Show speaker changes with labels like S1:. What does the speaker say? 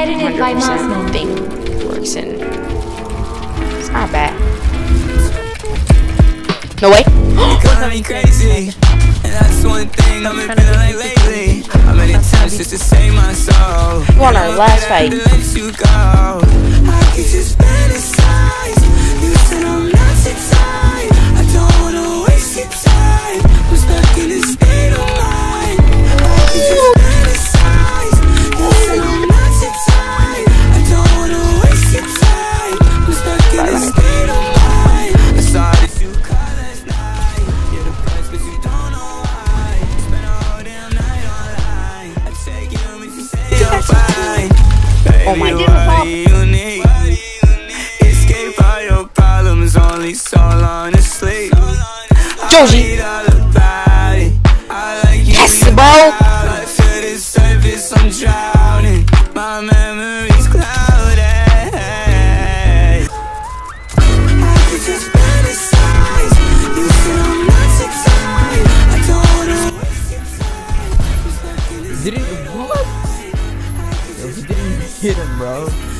S1: Edited by Mosman.
S2: Thing works in. It's not bad. No way.
S3: Drive me crazy, and that's one thing I've been feeling like lately. How many times just to save my soul?
S2: We won our last fight.
S3: Let you go. I could just fantasize. You said I'm not too tight. I don't wanna waste your time. I'm stuck in this state of mind. I could just fantasize. You said I'm not too tight. I don't wanna waste your time. I'm stuck in this state of mind. I saw that you caught last night. You're the best, but you don't know why. Spend a whole damn night online. I take you, but you say you're fine.
S2: Oh my
S3: Baby,
S2: God.
S3: what do you need? Escape all your problems, only so long to sleep.
S2: Joji. Yes, bro.
S3: To the surface, I'm drowning. My memories clouded. I could just fantasize. You said I'm not too tight. I don't wanna waste your time.
S4: Didn't what? Yo, he didn't hit him, bro.